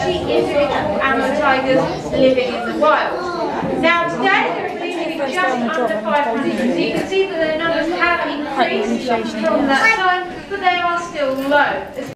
actually individual Amur tigers living in the wild. Now today they're living just under 500, so you can see that the numbers have increased from that time, but they are still low.